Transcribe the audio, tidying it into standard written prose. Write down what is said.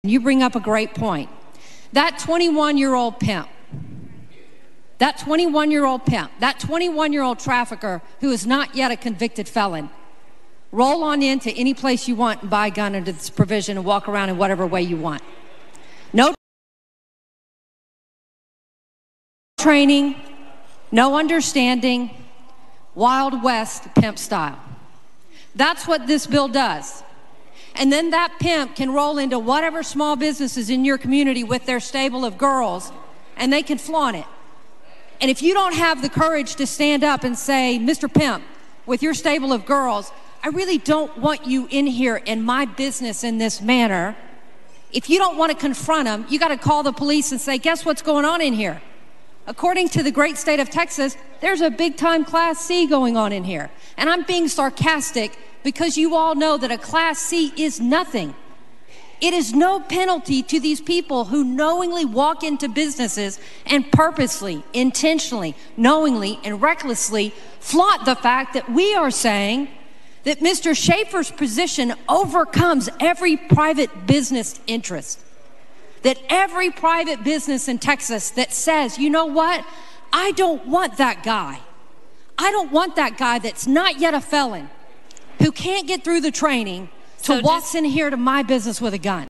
You bring up a great point. That 21-year-old pimp, that 21-year-old trafficker who is not yet a convicted felon, roll on into any place you want and buy a gun under this provision and walk around in whatever way you want. No training, no understanding, Wild West pimp style. That's what this bill does. And then that pimp can roll into whatever small businesses in your community with their stable of girls, and they can flaunt it. And if you don't have the courage to stand up and say, Mr. Pimp, with your stable of girls, I really don't want you in here in my business in this manner. If you don't want to confront them, you got to call the police and say, guess what's going on in here? According to the great state of Texas, there's a big-time Class C going on in here. And I'm being sarcastic because you all know that a Class C is nothing. It is no penalty to these people who knowingly walk into businesses and purposely, intentionally, knowingly, and recklessly flaunt the fact that we are saying that Mr. Schaefer's position overcomes every private business interest. That every private business in Texas that says, you know what, I don't want that guy. I don't want that guy that's not yet a felon, who can't get through the training, to walk in here to my business with a gun.